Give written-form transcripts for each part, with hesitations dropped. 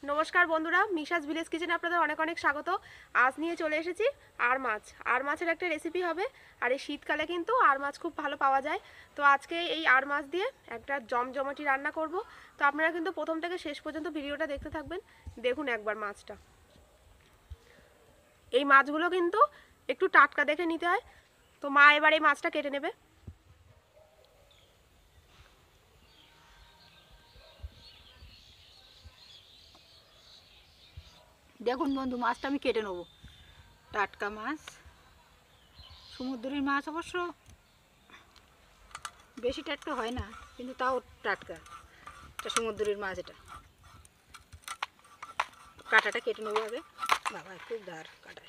নমস্কার বন্ধুরা, মিশাস ভিলেজ কিচেনে আপনাদের অনেক অনেক স্বাগত। আজ নিয়ে চলে এসেছি আর মাছ। আর মাছের একটা রেসিপি হবে। আর এই শীতকালে কিন্তু আর মাছ খুব ভালো পাওয়া যায়। তো আজকে এই আর মাছ দিয়ে একটা জমজমাটি রান্না করব। তো আপনারা কিন্তু প্রথম থেকে শেষ পর্যন্ত ভিডিওটা দেখতে থাকবেন। দেখুন একবার মাছটা। এই মাছগুলো কিন্তু একটু টাটকা দেখে নিতে হয়। তো মা এবার এই মাছটা কেটে নেবে। দেখুন বন্ধু, মাছটা আমি কেটে নেব। টাটকা মাছ, সমুদ্রের মাছ অবশ্য বেশি টাটকা হয় না, কিন্তু তাও টাটকা। এটা সমুদ্রের মাছ। এটা কাঁটাটা কেটে নেবো আগে। বাবা খুব ধার কাটায়।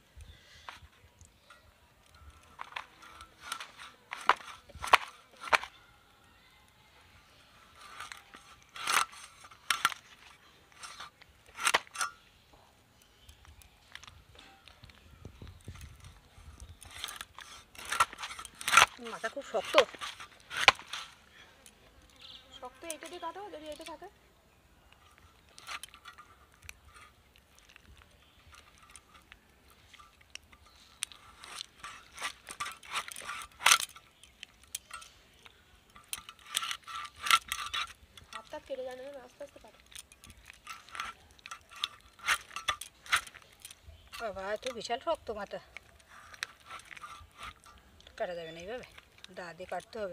মাথা খুব শক্ত শক্ত এইটা দিয়ে কাটো যদি এটা থাকে। হাতটা কেটে জানে না, আস্তে আস্তে কাটো। বাবা একটু বিশাল শক্ত মাথা, কাটা যাবে না এইভাবে, দা দিয়ে কাটতে হবে।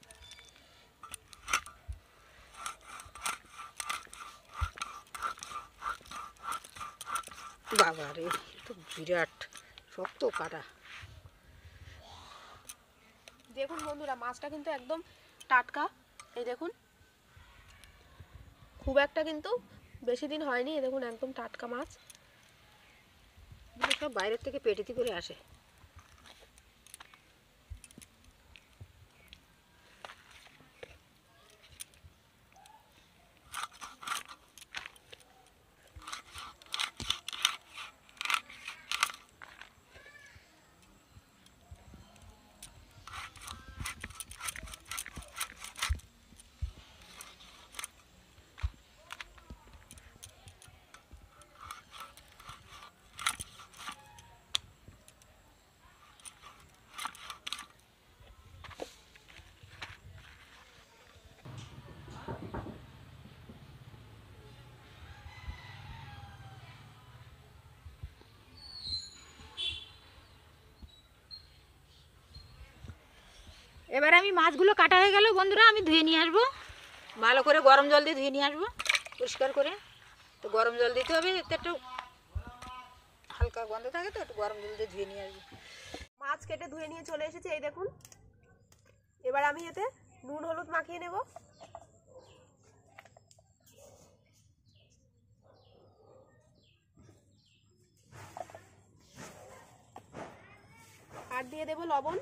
বাবা রে, তো বিরাট শক্ত কাটা। দেখুন বন্ধুরা, মাছটা কিন্তু একদম টাটকা। এই দেখুন, খুব একটা কিন্তু বেশি দিন হয়নি। এই দেখুন একদম টাটকা মাছ। সব বাইরের থেকে পেটিতে করে আসে। এবার আমি মাছগুলো কাটা হয়ে গেল বন্ধুরা, আমি ধুয়ে নিয়ে আসবো। ভালো করে গরম জল দিয়ে ধুয়ে নিয়ে আসবো, পরিষ্কার করে। তো গরম জল দিতে হবে, এতে একটু হালকা গন্ধ থাকে, তো একটু গরম জল দিয়ে ধুয়ে নিয়ে আসবো। মাছ কেটে ধুয়ে নিয়ে চলে এসেছি। এই দেখুন, এবার আমি এতে নুন হলুদ মাখিয়ে নেব। আর দিয়ে দেব লবণ।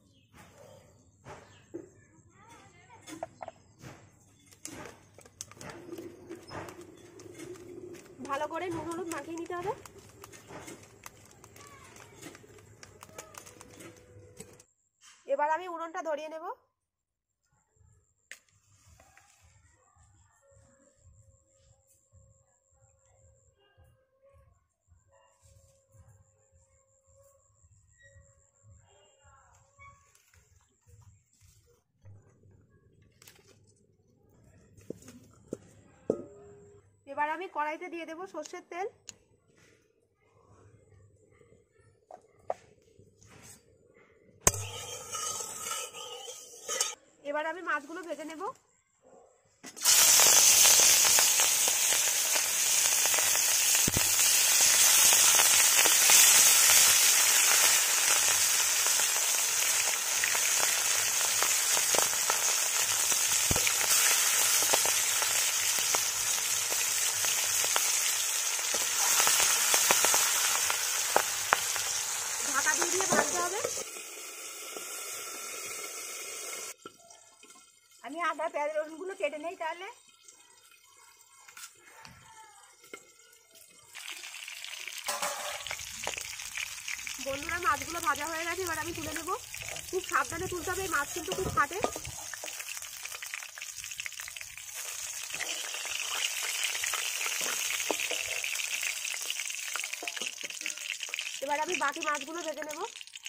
ভালো করে নুন হলুদ মাখিয়ে নিতে হবে। এবার আমি উনুনটা ধরিয়ে নেব। এবার আমি কড়াইতে দিয়ে দেব সর্ষের তেল। এবার আমি মাছগুলো ভেজে নেব। ঢাকা দিয়ে ভাজতে হবে। আমি আদা পেঁয়াজ রসুনগুলো কেটে নেই তাহলে। বন্ধুরা, মাছগুলো ভাজা হয়ে গেছে, এবার আমি তুলে নেব। খুব সাবধানে তুলতে হবে, এই মাছ কিন্তু খুব ফাটে। এবার আমি বাকি মাছগুলো ভেজে নেব।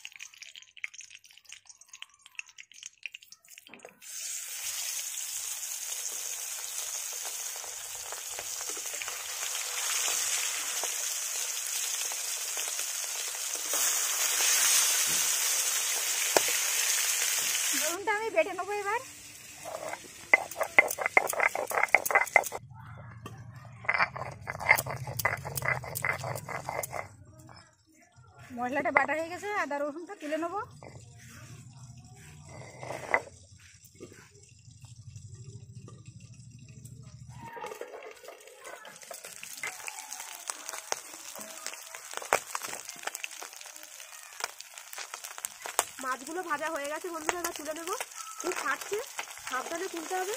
রসুনটা আমি বেটে নেবো এবার। মশলাটা বাটা হয়ে গেছে, আদা রসুনটা তুলে নেবো। মাছগুলো ভাজা হয়ে গেছে বন্ধুরা, এবার তুলে নেব। খুব ফাটছে, সাবধানে তুলতে হবে।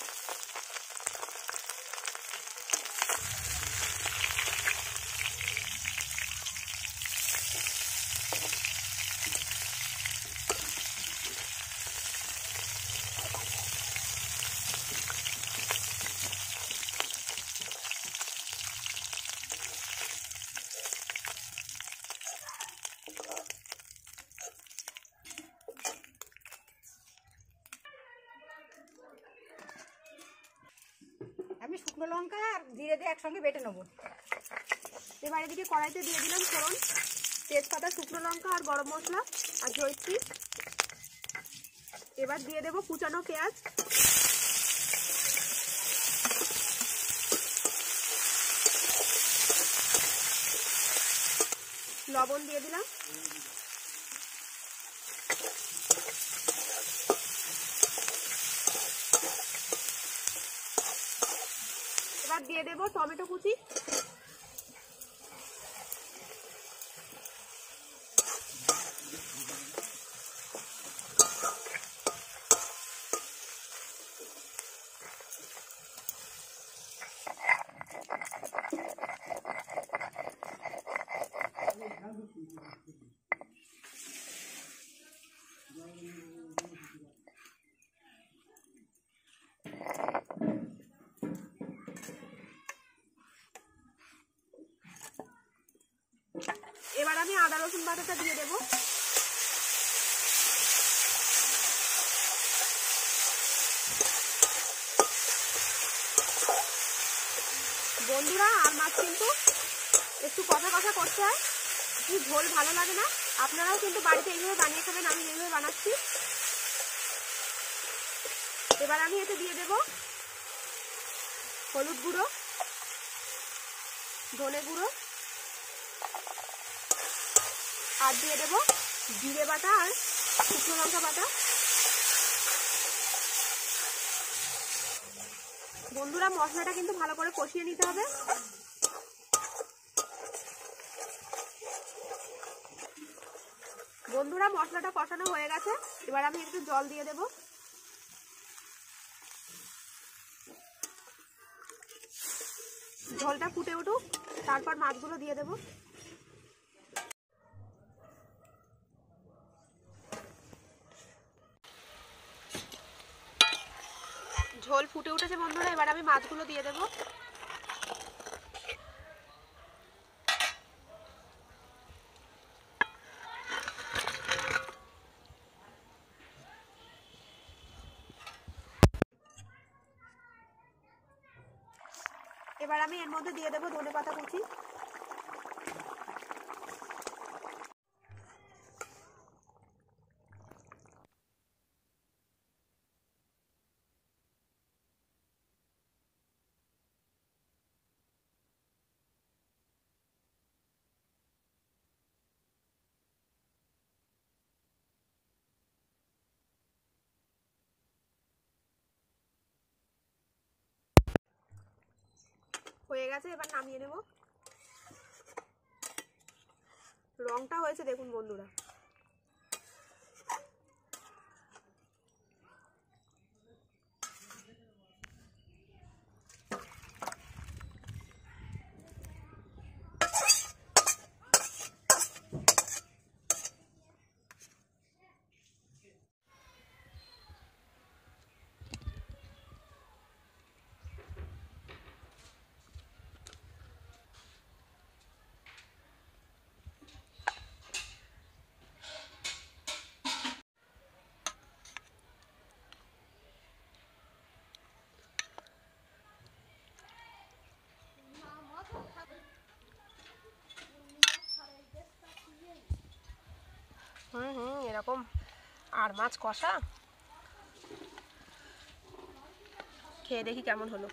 আমি শুকনো লঙ্কা আর জিরে দিয়ে একসঙ্গে বেটে নেবো। এবার এদিকে কড়াইতে দিয়ে দিলাম ফোড়ন, তেজপাতা, শুকনো লঙ্কা আর গরম মশলা আর জয়িত্রী। এবার দিয়ে দেবো কুচানো পেঁয়াজ, লবণ দিয়ে দিলাম। এবার দিয়ে দেবো টমেটো কুচি, এবার আমি আদা রসুন বাটাটা দিয়ে দেবো। বন্ধুরা আর মাছ কিন্তু একটু কষা কষা করতে হয়, কি ঝোল ভালো লাগে না। আপনারাও কিন্তু বাড়িতে এইভাবে বানিয়ে খাবেন, আমি এইভাবে বানাচ্ছি। এবার আমি এতে দিয়ে দেব হলুদ গুঁড়ো, ধনে গুঁড়ো আর দিয়ে দেব জিরে বাটা আর শুকনো লঙ্কা বাটা। বন্ধুরা মশলাটা কিন্তু ভালো করে কষিয়ে নিতে হবে। বন্ধুরা মশলাটা কষানো হয়ে গেছে, এবার আমি একটু জল দিয়ে দেব। ঝোলটা ফুটে উঠুক, তারপর মাছগুলো দিয়ে দেব। ঝোল ফুটে উঠেছে বন্ধুরা, এবার আমি মাছগুলো দিয়ে দেব। এবার আমি এর মধ্যে দিয়ে দেবো ধনেপাতা কুচি, হয়ে গেছে। এবার নামিয়ে নেব। রংটা হয়েছে দেখুন বন্ধুরা। এরকম আর মাছ কষা খেয়ে দেখি কেমন হলো।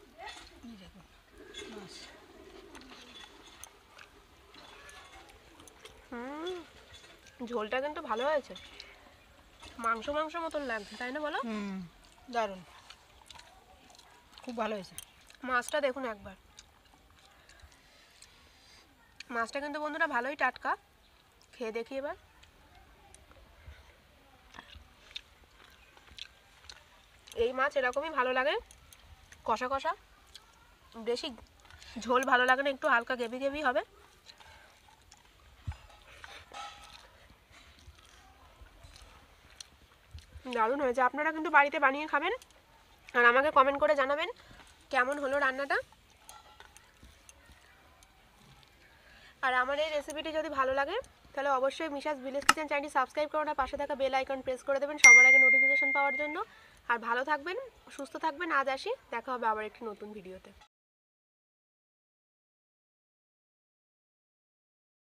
ঝোলটা কিন্তু ভালো হয়েছে, মাংস মাংস মতন লাগছে, তাই না বলো? দারুণ, খুব ভালো হয়েছে। মাছটা দেখুন একবার, মাছটা কিন্তু বন্ধুরা ভালোই টাটকা। খেয়ে দেখি এবার। এই মাছ এরকমই ভালো লাগে, কষা কষা, বেশি ঝোল ভালো লাগে না, একটু হালকা গ্রেভি গ্রেভি হবে। দারুণ হয়েছে। আপনারা কিন্তু বাড়িতে বানিয়ে খাবেন আর আমাকে কমেন্ট করে জানাবেন কেমন হলো রান্নাটা। আর আমার এই রেসিপিটি যদি ভালো লাগে তাহলে অবশ্যই মিশাস ভিলেজ কিচেন চ্যানেলটি সাবস্ক্রাইব করুন আর পাশে থাকা বেল আইকন প্রেস করে দেবেন সবার আগে নোটিফিকেশন পাওয়ার জন্য। আর ভালো থাকবেন, সুস্থ থাকবেন। আজ আসি, দেখা হবে আবার একটি নতুন ভিডিওতে।